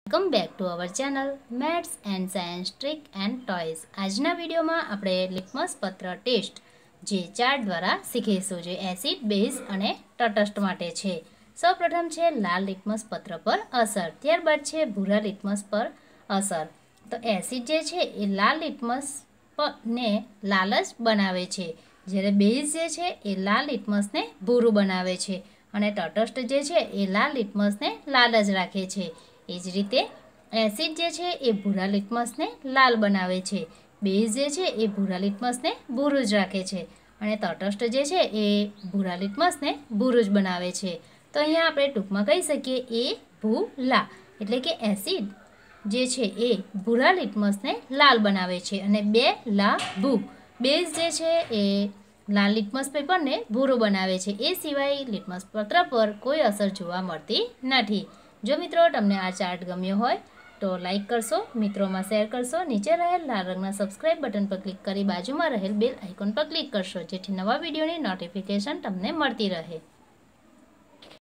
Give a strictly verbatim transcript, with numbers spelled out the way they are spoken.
Welcome back to our channel maths and science trick and toys. આજના વિડીયોમાં આપણે litmus પત્ર ટેસ્ટ જે ચાર્ટ દ્વારા શીખીશું, જે એસિડ, બેઝ અને તટસ્થ માટે છે। સૌપ્રથમ છે લાલ લિટમસ પત્ર પર અસર, ત્યારબાદ છે ભૂરા લિટમસ પર અસર। તો એસિડ જે છે એ લાલ લિટમસ ને લાલ જ બનાવે છે, જ્યારે બેઝ જે છે એ લાલ લિટમસને ભૂરું બનાવે છે અને તટસ્થ જે છે એ લાલ લિટમસને લાલ જ રાખે છે। એ જ રીતે એસિડ જે છે એ ભૂરા લિટમસને લાલ બનાવે છે, બેઝ જે છે એ ભૂરા લિટમસને ભૂરું જ રાખે છે અને તટસ્થ જે છે એ ભૂરા લિટમસને ભૂરું જ બનાવે છે। તો અહીંયા આપણે ટૂંકમાં કહી શકીએ એ ભૂલા, એટલે કે એસિડ જે છે એ ભૂરા લિટમસને લાલ બનાવે છે અને બે લા ભૂ, બેઝ જે છે એ લાલ લિટમસ પેપરને ભૂરું બનાવે છે। એ સિવાય લિટમસ પત્ર પર કોઈ અસર જોવા મળતી નથી। જો મિત્રો તમને આ ચાર્ટ ગમ્યો હોય તો લાઈક કરશો, મિત્રોમાં શેર કરશો, નીચે રહેલ લાલ રંગના સબસ્ક્રાઇબ બટન પર ક્લિક કરી બાજુમાં રહેલ બેલ આઇકોન પર ક્લિક કરશો, જેથી નવા વિડીયોની નોટિફિકેશન તમને મળતી રહે।